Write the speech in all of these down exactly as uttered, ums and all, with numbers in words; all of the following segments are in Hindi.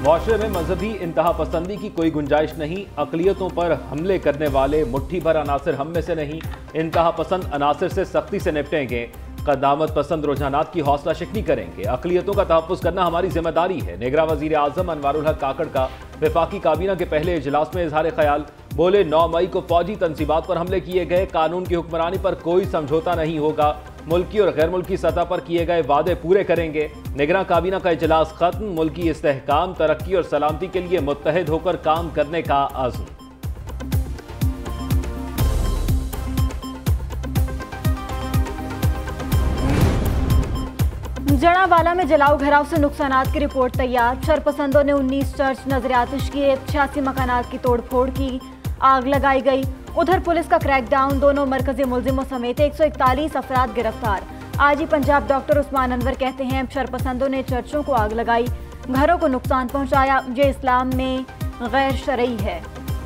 मुआशरे में मजहबी इंतहा पसंदी की कोई गुंजाइश नहीं। अकलियतों पर हमले करने वाले मुट्ठी भर अनासर हम में से नहीं। इंतहा पसंद अनासर से सख्ती से निपटेंगे। कदामत पसंद रुझानात की हौसला शिकनी करेंगे। अकलियतों का तहफ़्फ़ुज़ करना हमारी जिम्मेदारी है। निगरां वज़ीर आज़म अनवारुल हक काकड़ का वफाकी काबीना के पहले इजलास में इजहार ख्याल। बोले, नौ मई को फौजी तंसीबात पर हमले किए गए। कानून की हुक्मरानी पर कोई समझौता नहीं होगा। मुल्की और गैर मुल्की सतह पर किए गए वादे पूरे करेंगे। निगरां काबीना का इजलास खत्म। मुल्की इस्तेहकाम, तरक्की और सलामती के लिए मुत्तहिद होकर काम करने का आज़म। जड़ावाला में जलाओ घराव से नुकसानात की रिपोर्ट तैयार। शरपसंदों ने उन्नीस चर्च नजर आतिश किए। छियासी मकानात की तोड़फोड़ की, आग लगाई गई। उधर पुलिस का क्रैकडाउन। दोनों मरकजी मुलजिमों समेत एक सौ इकतालीस अफराद गिरफ्तार। आजी पंजाब डॉक्टर उस्मान अनवर कहते हैं, शरपसंदों ने चर्चों को आग लगाई, घरों को नुकसान पहुंचाया। ये इस्लाम में गैर शरई है।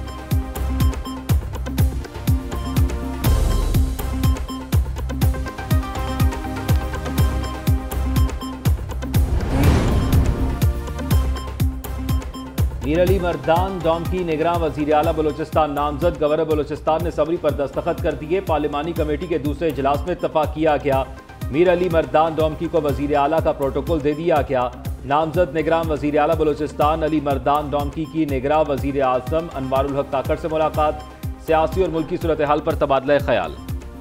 मीर अली मर्दान डॉम की निगरां वज़ीर आला बलोचिस्तान नामजद। गवर्नर बलोचिस्तान ने सबरी पर दस्तखत कर दिए। पार्लिमानी कमेटी के दूसरे इजलास में इत्तफाक किया गया। मीर अली मर्दान डॉमकी को वज़ीर आला का प्रोटोकॉल दे दिया गया। नामजद निगरां वज़ीर आला बलोचिस्तान अली मर्दान डॉमकी की निगरां वज़ीर आज़म अनवारुल हक काकड़ से मुलाकात। सियासी और मुल्की सूरत हाल पर तबादला ख्याल।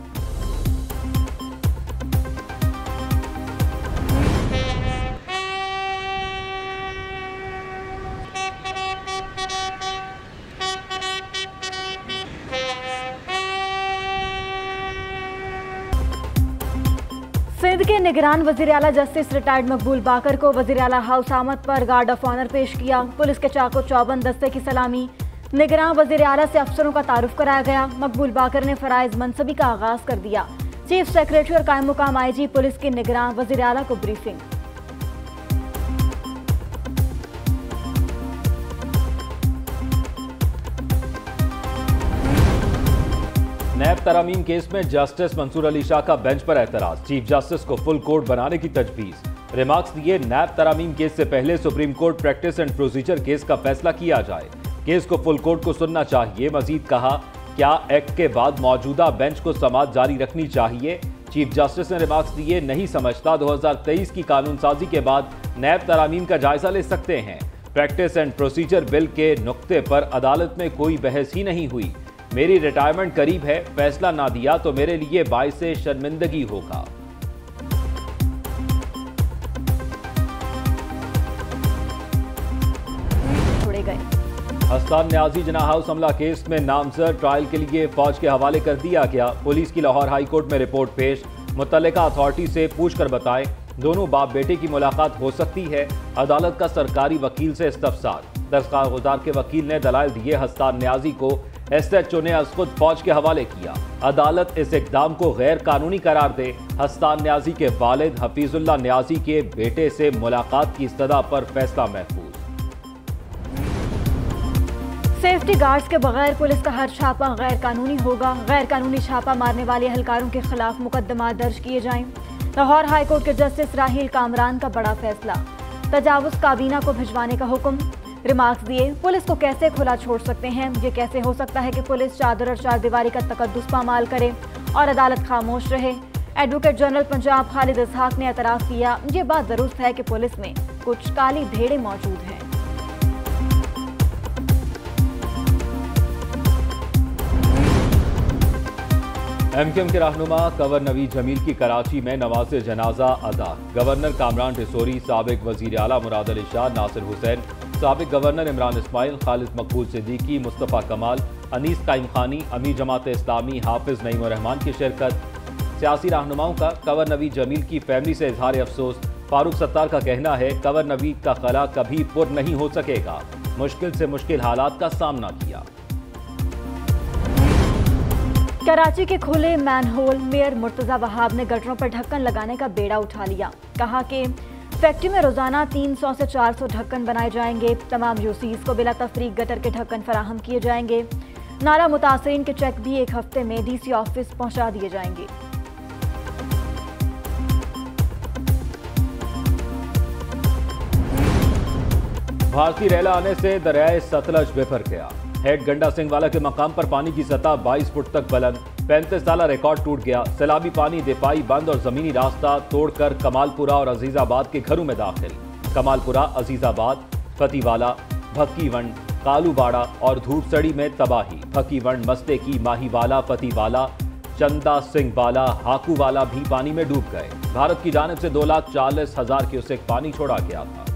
सिंध के निगरान वज़ीर आला जस्टिस रिटायर्ड मकबूल बाकर को वज़ीर आला हाउस आमद पर गार्ड ऑफ ऑनर पेश किया। पुलिस के चाको चौबंद दस्ते की सलामी। निगरान वज़ीर आला से अफसरों का तारुफ कराया गया। मकबूल बाकर ने फराइज मनसबी का आगाज कर दिया। चीफ सेक्रेटरी और कायम मुकाम आई जी पुलिस की निगरान वज़ीर आला को ब्रीफिंग। नैब तरामीम केस में जस्टिस मंसूर अली शाह का बेंच पर एतराज। चीफ जस्टिस को फुल कोर्ट बनाने की तजवीज। रिमार्क्स दिए, नैब तरामीम केस से पहले supreme court practice and procedure case का फैसला किया जाए। केस को फुल कोर्ट को सुनना चाहिए। मजीद कहा, क्या एक्ट के बाद मौजूदा बेंच को समाअत जारी रखनी चाहिए। चीफ जस्टिस ने रिमार्क्स दिए, नहीं समझता दो हजार तेईस की कानून साजी के बाद नैब तरामीम का जायजा ले सकते हैं। प्रैक्टिस एंड प्रोसीजर बिल के नुक्ते पर अदालत में कोई बहस ही नहीं हुई। मेरी रिटायरमेंट करीब है, फैसला ना दिया तो मेरे लिए बाइस शर्मिंदगी होगा। छोड़े गए। हस्तान न्याजी जिना हाउस हमला केस में नामजद ट्रायल के लिए फौज के हवाले कर दिया गया। पुलिस की लाहौर हाई कोर्ट में रिपोर्ट पेश। मुतल्लिका अथॉरिटी से पूछ कर बताएं, दोनों बाप बेटे की मुलाकात हो सकती है। अदालत का सरकारी वकील से इस्तफसार। दरख्वास्तगुजार के वकील ने दलाइल दिए। हस्तान न्याजी को एस एच ओ ने आज खुद फौज के हवाले किया। अदालत इस इकदाम को गैर कानूनी करार दे। हस्तान न्याजी के वालिद हफीजुल्लाह न्याजी के बेटे से मुलाकात की इस्तदा पर फैसला महफूज। सेफ्टी गार्ड्स के बगैर पुलिस का हर छापा गैर कानूनी होगा। गैर कानूनी छापा मारने वाले एहलकारों के खिलाफ मुकदमा दर्ज किए जाएं। लाहौर हाईकोर्ट के जस्टिस राहील कामरान का बड़ा फैसला। तजावुज काबीना को भिजवाने का हुक्म। रिमार्क्स दिए, पुलिस को कैसे खुला छोड़ सकते हैं। ये कैसे हो सकता है कि पुलिस चादर और चार दीवारी का तकद्दुस पामाल करे और अदालत खामोश रहे। एडवोकेट जनरल पंजाब खालिद इसहाक ने एतराफ़ किया, ये बात दुरुस्त है कि पुलिस में कुछ काली भेड़ें मौजूद हैं। एमक्यूएम के रहनुमा कंवर नवीद जमील की कराची में नमाज जनाजा अदा। गवर्नर कामरान टिसोरी, साबिक वजीर आला मुराद अली शाह, नासिर हुसैन, साबिक गवर्नर इमरान इस्माइल, खालिद मकबूल सिद्दीकी, मुस्तफ़ा कमाल, अनीस काइम खानी, अमीर जमात इस्लामी हाफिज नईम रहमान की शिरकत। सियासी रहनुमाओं का कंवर नवीद जमील की फैमिली से इजहार अफसोस। फारूक सत्तार का कहना है, कंवर नवीद का खला कभी पुर नहीं हो सकेगा। मुश्किल से मुश्किल हालात का सामना किया। कराची के खुले मैनहोल मेयर मुर्तजा वहाब ने गटरों पर ढक्कन लगाने का बेड़ा उठा लिया। कहा कि फैक्ट्री में रोजाना तीन सौ से चार सौ ढक्कन बनाए जाएंगे। तमाम यूसीज को बिला तफरीक गटर के ढक्कन फराहम किए जाएंगे। नाला मुतासरीन के चेक भी एक हफ्ते में डीसी ऑफिस पहुंचा दिए जाएंगे। भारतीय रेला आने से दरियाए सतलज बिफर गया। हेड गंडा सिंह वाला के मकाम पर पानी की सतह बाईस फुट तक बुलंद। पैंतीस साल रिकॉर्ड टूट गया। सैलाबी पानी दिपाई बंद और जमीनी रास्ता तोड़कर कमालपुरा और अजीजाबाद के घरों में दाखिल। कमालपुरा, अजीजाबाद, फतीवाला, भक्कीवंड, कालूबाड़ा और धूपसड़ी में तबाही। भक्कीवंड, मस्तेकी, माहीवाला, पतिवाला, चंदा सिंह वाला, हाकूवाला भी पानी में डूब गए। भारत की जानिब से दो लाख चालीस हजार क्यूसेक पानी छोड़ा गया था।